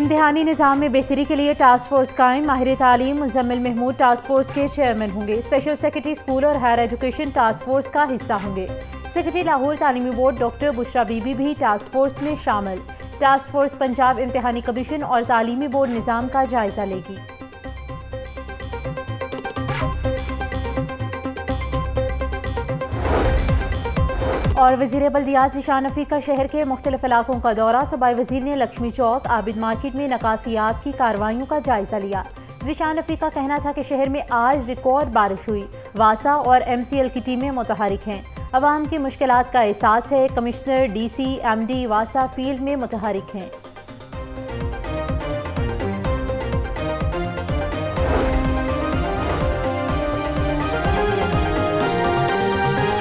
इम्तिहानी निज़ाम में बेहतरी के लिए टास्क फोर्स कायम। माहिर तालीम मुजम्मिल महमूद टास्क फोर्स के चेयरमैन होंगे। स्पेशल सेक्रेटरी स्कूल और हायर एजुकेशन टास्क फोर्स का हिस्सा होंगे। सेक्रेटरी लाहौर तालीमी बोर्ड डॉक्टर बुशरा बीबी भी टास्क फोर्स में शामिल। टास्क फोर्स पंजाब इम्तिहानी कमीशन और तालीमी बोर्ड निज़ाम का जायजा लेगी। और वज़ीर बल्दियात ज़ीशान रफ़ीक का शहर के मुख्तलिफ इलाकों का दौरा। सूबाई वज़ीर ने लक्ष्मी चौक, आबिद मार्केट में नकासियात की कार्रवाइयों का जायजा लिया। ज़ीशान रफ़ीक का कहना था कि शहर में आज रिकॉर्ड बारिश हुई। वासा और MCL की टीमें मुतहरिक हैं। अवाम की मुश्किलात का एहसास है। कमिश्नर, DC, MD वासा फील्ड में मुतहरिक हैं।